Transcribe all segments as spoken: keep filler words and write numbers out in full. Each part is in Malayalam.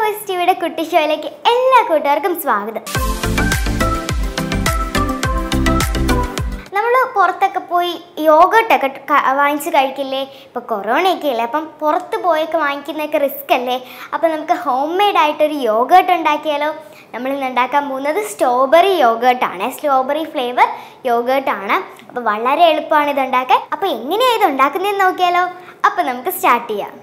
പോസിറ്റീവിയുടെ കുട്ടി ഷോയിലേക്ക് എല്ലാ കൂട്ടുകാർക്കും സ്വാഗതം. നമ്മൾ പുറത്തൊക്കെ പോയി യോഗട്ടൊക്കെ വാങ്ങിച്ച് കഴിക്കില്ലേ? ഇപ്പോൾ കൊറോണയൊക്കെ അല്ലേ, അപ്പം പുറത്ത് പോയൊക്കെ വാങ്ങിക്കുന്നതൊക്കെ റിസ്ക് അല്ലേ? അപ്പോൾ നമുക്ക് ഹോം മെയ്ഡായിട്ടൊരു യോഗട്ട് ഉണ്ടാക്കിയാലോ? നമ്മളിന്ന് ഉണ്ടാക്കാൻ പോകുന്നത് സ്ട്രോബെറി യോഗട്ടാണ്. സ്ട്രോബെറി ഫ്ലേവർ യോഗട്ടാണ്. അപ്പോൾ വളരെ എളുപ്പമാണ് ഇത് ഉണ്ടാക്കാൻ. അപ്പോൾ എങ്ങനെയാണ് ഇത് ഉണ്ടാക്കുന്നതെന്ന് നോക്കിയാലോ? അപ്പോൾ നമുക്ക് സ്റ്റാർട്ട് ചെയ്യാം.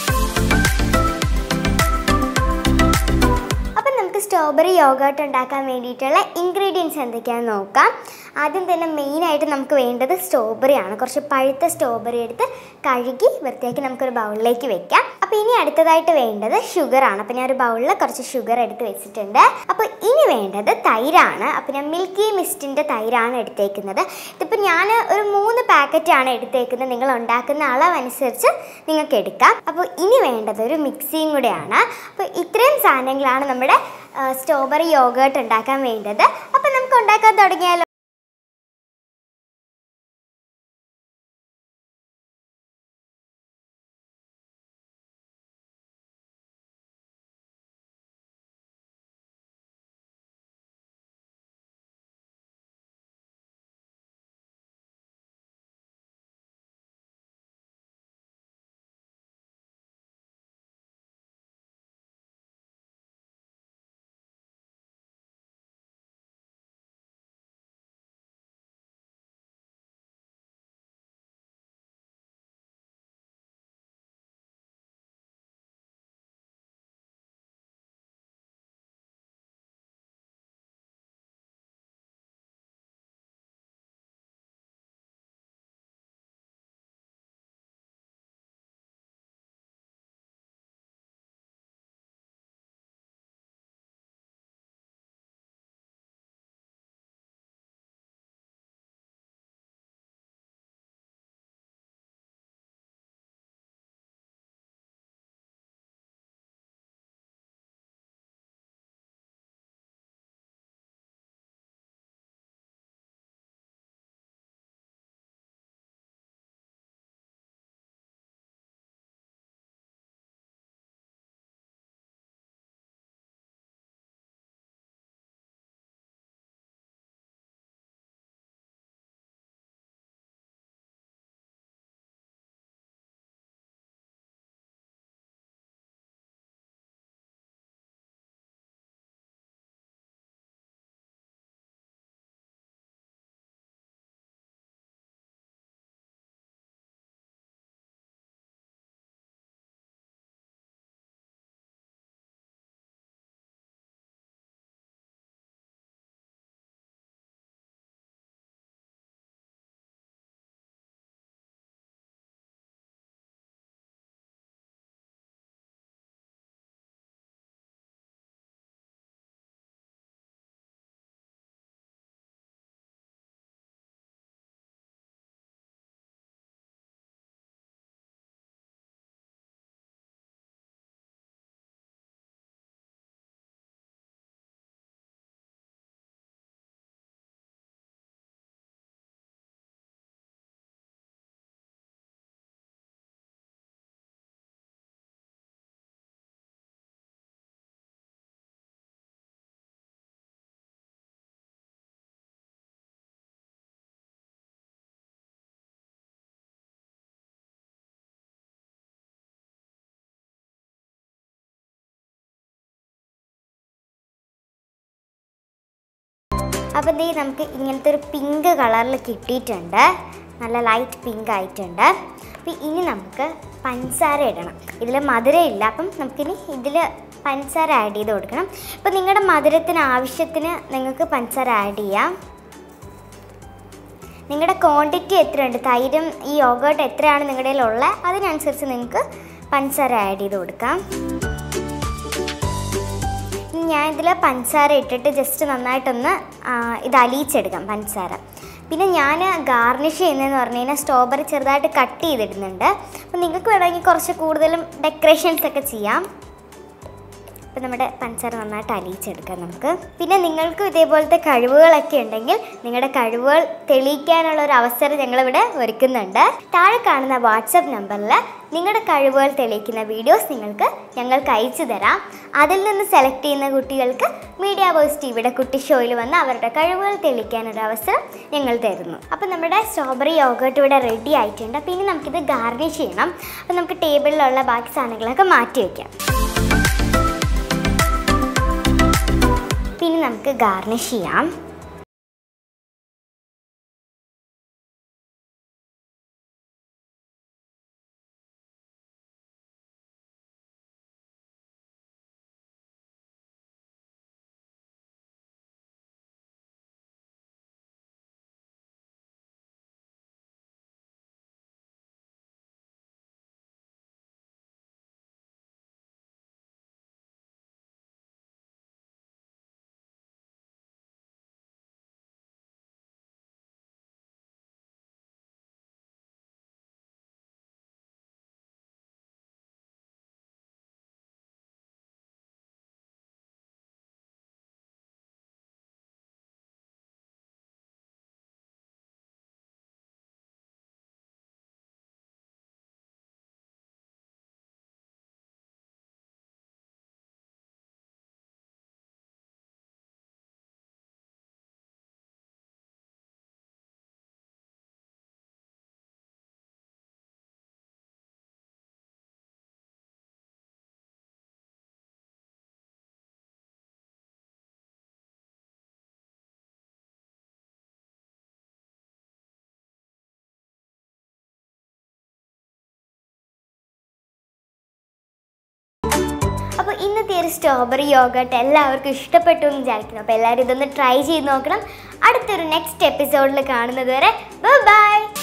അപ്പം നമുക്ക് സ്ട്രോബെറി യോഗട്ട് ഉണ്ടാക്കാൻ വേണ്ടിയിട്ടുള്ള ഇൻഗ്രീഡിയൻസ് എന്തൊക്കെയാണെന്ന് നോക്കാം. ആദ്യം തന്നെ മെയിനായിട്ട് നമുക്ക് വേണ്ടത് സ്ട്രോബെറി ആണ്. കുറച്ച് പഴുത്ത സ്ട്രോബെറി എടുത്ത് കഴുകി വൃത്തിയാക്കി നമുക്കൊരു ബൗളിലേക്ക് വെക്കാം. അപ്പോൾ ഇനി അടുത്തതായിട്ട് വേണ്ടത് ഷുഗറാണ്. അപ്പോൾ ഞാനൊരു ബൗളിൽ കുറച്ച് ഷുഗർ എടുത്ത് വെച്ചിട്ടുണ്ട്. അപ്പോൾ ഇനി വേണ്ടത് തൈരാണ്. അപ്പോൾ ഞാൻ മിൽക്കി മിസ്റ്റിൻ്റെ തൈരാണ് എടുത്തേക്കുന്നത്. ഇതിപ്പോൾ ഞാൻ ഒരു മൂന്ന് പാക്കറ്റാണ് എടുത്തേക്കുന്നത്. നിങ്ങൾ ഉണ്ടാക്കുന്ന അളവനുസരിച്ച് നിങ്ങൾക്ക് എടുക്കാം. അപ്പോൾ ഇനി വേണ്ടത് ഒരു മിക്സിയും കൂടെയാണ്. അപ്പോൾ ഇത്രയും സാധനങ്ങളാണ് നമ്മുടെ സ്ട്രോബെറി യോഗട്ട് ഉണ്ടാക്കാൻ വേണ്ടത്. അപ്പോൾ നമുക്ക് ഉണ്ടാക്കാൻ തുടങ്ങിയാലോ? അപ്പോൾ ദേ നമുക്ക് ഇങ്ങനത്തെ ഒരു പിങ്ക് കളറിൽ കിട്ടിയിട്ടുണ്ട്. നല്ല ലൈറ്റ് പിങ്ക് ആയിട്ടുണ്ട്. അപ്പോൾ ഇനി നമുക്ക് പഞ്ചസാര ഇടണം. ഇതിൽ മധുരം ഇല്ല, അപ്പം നമുക്കിനി ഇതിൽ പഞ്ചസാര ആഡ് ചെയ്ത് കൊടുക്കണം. അപ്പോൾ നിങ്ങളുടെ മധുരത്തിന് ആവശ്യത്തിന് നിങ്ങൾക്ക് പഞ്ചസാര ആഡ് ചെയ്യാം. നിങ്ങളുടെ ക്വാണ്ടിറ്റി എത്രയുണ്ട്, തൈരും ഈ യോഗട്ട് എത്രയാണ് നിങ്ങളുടെ കയ്യിലുള്ളത്, അതിനനുസരിച്ച് നിങ്ങൾക്ക് പഞ്ചസാര ആഡ് ചെയ്ത് കൊടുക്കാം. ഞാൻ ഇതിൽ പഞ്ചസാര ഇട്ടിട്ട് ജസ്റ്റ് നന്നായിട്ടൊന്ന് ഇത് അലിയിച്ചെടുക്കാം പഞ്ചസാര. പിന്നെ ഞാൻ ഗാർണിഷ് ചെയ്യുന്നതെന്ന് പറഞ്ഞു കഴിഞ്ഞാൽ സ്ട്രോബെറി ചെറുതായിട്ട് കട്ട് ചെയ്തിടുന്നുണ്ട്. അപ്പോൾ നിങ്ങൾക്ക് വേണമെങ്കിൽ കുറച്ച് കൂടുതലും ഡെക്കറേഷൻസ് ഒക്കെ ചെയ്യാം. അപ്പോൾ നമ്മുടെ പഞ്ചസാര നന്നായിട്ട് അലിയിച്ചെടുക്കാം നമുക്ക്. പിന്നെ നിങ്ങൾക്കും ഇതേപോലത്തെ കഴിവുകളൊക്കെ ഉണ്ടെങ്കിൽ നിങ്ങളുടെ കഴിവുകൾ തെളിയിക്കാനുള്ള ഒരു അവസരം ഞങ്ങളിവിടെ ഒരുക്കുന്നുണ്ട്. താഴെ കാണുന്ന വാട്സപ്പ് നമ്പറിൽ നിങ്ങളുടെ കഴിവുകൾ തെളിയിക്കുന്ന വീഡിയോസ് നിങ്ങൾക്ക് ഞങ്ങൾക്ക് അയച്ചു തരാം. അതിൽ നിന്ന് സെലക്ട് ചെയ്യുന്ന കുട്ടികൾക്ക് മീഡിയ വോയിസ് ടിവിയുടെ കുട്ടി ഷോയിൽ വന്ന് അവരുടെ കഴിവുകൾ തെളിയിക്കാനൊരു അവസരം ഞങ്ങൾ തരുന്നു. അപ്പോൾ നമ്മുടെ സ്ട്രോബെറി യോഗർട്ട് ഇവിടെ റെഡി ആയിട്ടുണ്ട്. അപ്പോൾ ഇനി നമുക്കിത് ഗാർണിഷ് ചെയ്യണം. അപ്പോൾ നമുക്ക് ടേബിളിലുള്ള ബാക്കി സാധനങ്ങളൊക്കെ മാറ്റി വയ്ക്കാം. പിന്നെ നമുക്ക് ഗാർണിഷ് ചെയ്യാം. അപ്പോൾ ഇന്നത്തെ ഒരു സ്ട്രോബെറി യോഗർട്ട് എല്ലാവർക്കും ഇഷ്ടപ്പെട്ടു എന്ന് വിചാരിക്കുന്നു. അപ്പോൾ എല്ലാവരും ഇതൊന്ന് ട്രൈ ചെയ്ത് നോക്കണം. അടുത്തൊരു നെക്സ്റ്റ് എപ്പിസോഡിൽ കാണുന്നത് വരെ ബൈ ബൈ.